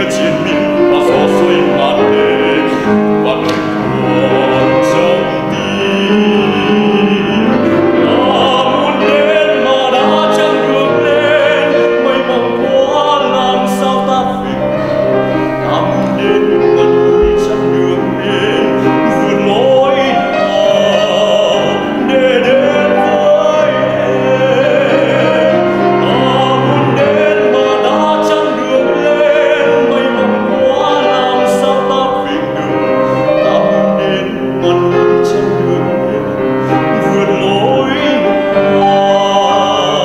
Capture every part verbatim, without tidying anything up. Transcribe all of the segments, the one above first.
nghĩa chiến binh và gió xuôi mát mẻ và lời buồn trong tim. Ta muốn đến mà đã chẳng được lên, mây mỏng quá làm sao ta về. Ta muốn đến mà núi chẳng được lên, vượt lối nào để đến với em. Ta muốn đến mà đã chẳng được lên, mây mỏng quá làm sao ta về được. Ta muốn đến mà núi chẳng được lên, vượt lối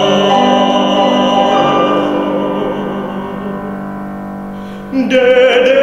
nào để đến